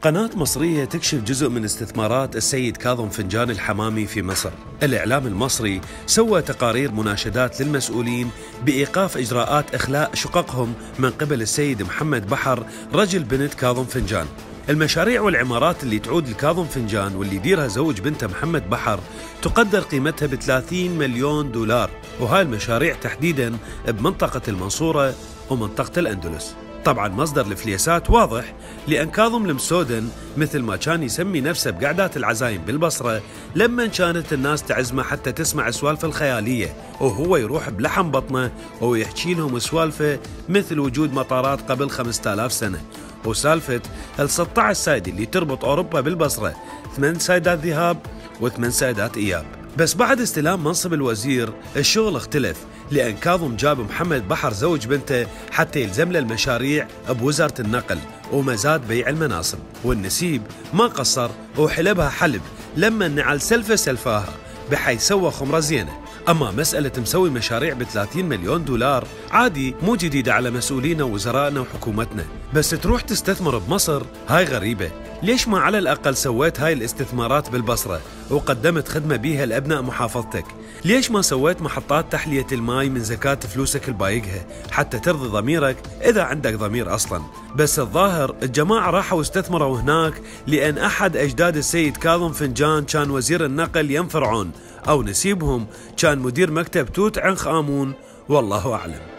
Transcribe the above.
قناة مصرية تكشف جزء من استثمارات السيد كاظم فنجان الحمامي في مصر. الإعلام المصري سوى تقارير مناشدات للمسؤولين بإيقاف إجراءات إخلاء شققهم من قبل السيد محمد بحر رجل بنت كاظم فنجان. المشاريع والعمارات اللي تعود لكاظم فنجان واللي يديرها زوج بنته محمد بحر تقدر قيمتها ب30 مليون دولار، وهاي المشاريع تحديدا بمنطقة المنصورة ومنطقة الأندلس. طبعا مصدر الفليسات واضح، لأن كاظم المسودن مثل ما كان يسمي نفسه بقعدات العزايم بالبصرة لما كانت الناس تعزمه حتى تسمع السوالف الخيالية، وهو يروح بلحم بطنه ويحكي لهم سوالفه مثل وجود مطارات قبل 5000 سنة، وسالفة ال16 سايدة اللي تربط أوروبا بالبصرة، 8 سايدات ذهاب و8 سايدات إياب. بس بعد استلام منصب الوزير الشغل اختلف، لأن كاظم جاب محمد بحر زوج بنته حتى يلزم له المشاريع بوزارة النقل ومزاد بيع المناصب، والنسيب ما قصر وحلبها حلب لما نعل سلفة سلفاها، بحيث سوى خمرة زينة. أما مسألة مسوي مشاريع ب30 مليون دولار عادي، مو جديدة على مسؤولينا ووزرائنا وحكومتنا، بس تروح تستثمر بمصر هاي غريبة. ليش ما على الأقل سويت هاي الاستثمارات بالبصرة وقدمت خدمة بيها لأبناء محافظتك؟ ليش ما سويت محطات تحلية الماي من زكاة فلوسك البايقها حتى ترضي ضميرك إذا عندك ضمير أصلا؟ بس الظاهر الجماعة راحوا واستثمروا هناك لأن أحد أجداد السيد كاظم فنجان كان وزير النقل يم فرعون، أو نسيبهم كان مدير مكتب توت عنخ آمون، والله أعلم.